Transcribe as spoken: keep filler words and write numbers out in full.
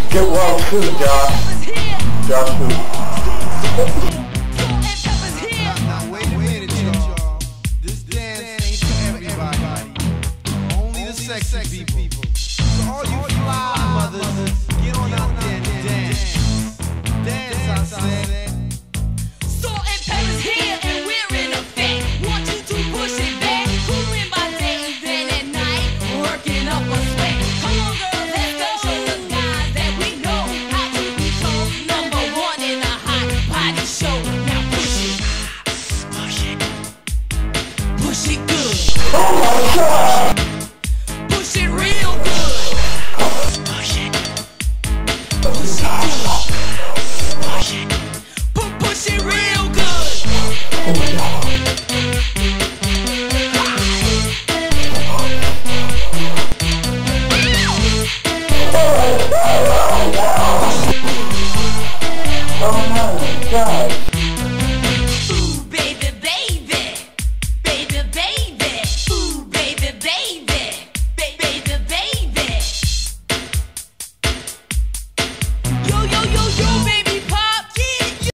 Get well too, Josh. Josh who? Now wait a minute, y'all. This dance ain't for everybody. Only the sexy people. So all you fly mothers, get on out there and dance. Dance, I said.